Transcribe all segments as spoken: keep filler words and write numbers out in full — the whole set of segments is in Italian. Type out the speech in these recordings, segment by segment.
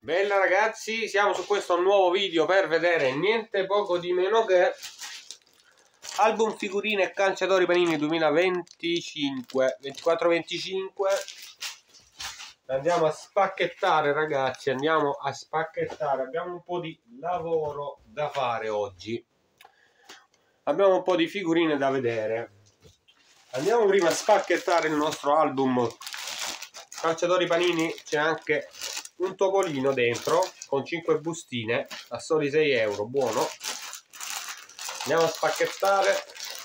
Bella ragazzi, siamo su questo nuovo video per vedere niente poco di meno che album figurine e calciatori panini duemilaventicinque ventiquattro venticinque. Andiamo a spacchettare ragazzi, andiamo a spacchettare. Abbiamo un po' di lavoro da fare oggi, abbiamo un po' di figurine da vedere. Andiamo prima a spacchettare il nostro album calciatori panini. C'è anche un topolino dentro con cinque bustine a soli sei euro, buono. Andiamo a spacchettare,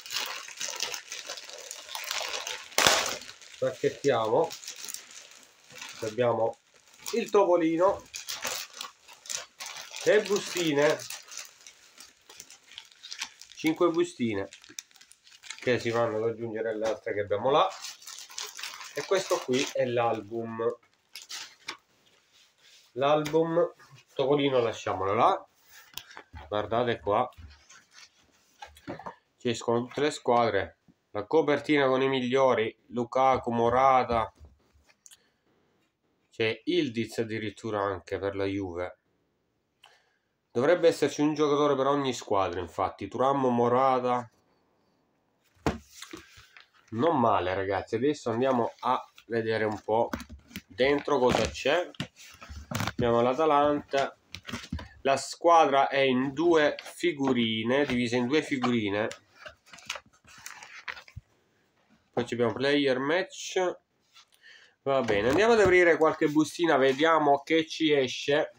spacchettiamo. Abbiamo il topolino, le bustine, cinque bustine che si vanno ad aggiungere alle altre che abbiamo là, e questo qui è l'album. L'album topolino lasciamolo là. Guardate qua, ci escono tutte le squadre, la copertina con i migliori: Lukaku, Morata, c'è Ildiz addirittura anche per la Juve. Dovrebbe esserci un giocatore per ogni squadra, infatti. Thuram, Morata, non male ragazzi. Adesso andiamo a vedere un po' dentro cosa c'è. Abbiamo l'Atalanta. La squadra è in due figurine, divisa in due figurine. Poi abbiamo player match. Va bene, andiamo ad aprire qualche bustina, vediamo che ci esce.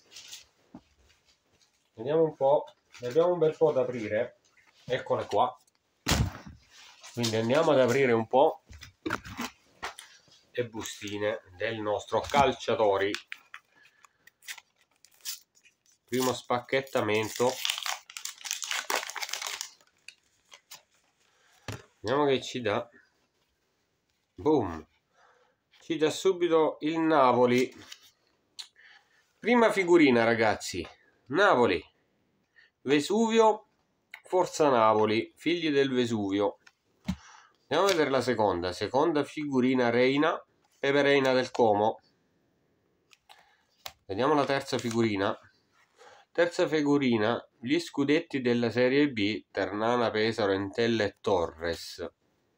Vediamo un po', ne abbiamo un bel po' da aprire. Eccole qua. Quindi andiamo ad aprire un po' le bustine del nostro calciatori. Primo spacchettamento. Vediamo che ci dà. Boom. Ci dà subito il Napoli. Prima figurina ragazzi. Napoli. Vesuvio. Forza Napoli. Figli del Vesuvio. Andiamo a vedere la seconda. Seconda figurina Reina. Pepe Reina del Como. Vediamo la terza figurina. Terza figurina, gli scudetti della Serie B, Ternana, Pesaro, Entella e Torres.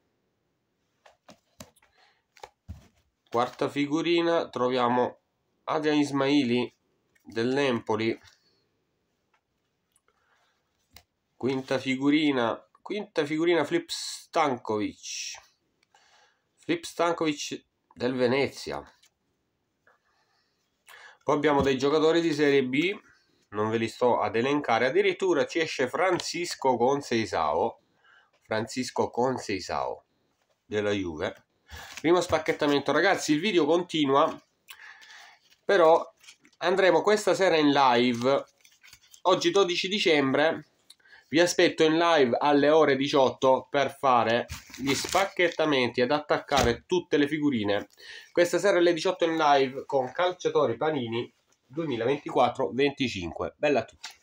Quarta figurina, troviamo Adrian Ismaili dell'Empoli. Quinta figurina, quinta figurina Filip Stanković. Filip Stanković del Venezia. Poi abbiamo dei giocatori di Serie B. Non ve li sto ad elencare. Addirittura ci esce Francisco Conceição. Francisco Conceição della Juve. Primo spacchettamento ragazzi. Il video continua, però andremo questa sera in live. Oggi dodici dicembre. Vi aspetto in live alle ore diciotto per fare gli spacchettamenti ed attaccare tutte le figurine. Questa sera alle diciotto in live con calciatori panini duemilaventiquattro venticinque. Bella a tutti.